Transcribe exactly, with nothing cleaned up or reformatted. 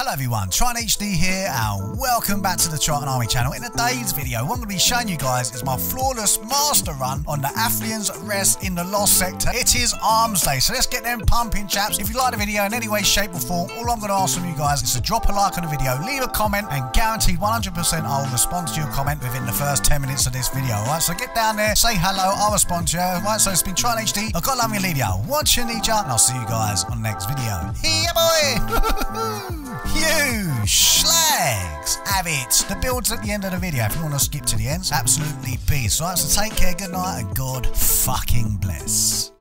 Hello everyone, Triton H D here and welcome back to the Triton Army channel. In today's video, what I'm going to be showing you guys is my flawless master run on the Athlian's Rest in the Lost Sector. It is Arms Day, so let's get them pumping, chaps. If you like the video in any way, shape or form, all I'm going to ask from you guys is to drop a like on the video, leave a comment, and guaranteed one hundred percent I will respond to your comment within the first ten minutes of this video, alright? So get down there, say hello, I'll respond to you, alright? So it's been Triton H D, I've got love me leave ya, watch you, need ya, and I'll see you guys on the next video. Yeah boy! You schlags, have it. The build's at the end of the video. If you want to skip to the end, it's absolutely peace. Right, so take care, good night, and God fucking bless.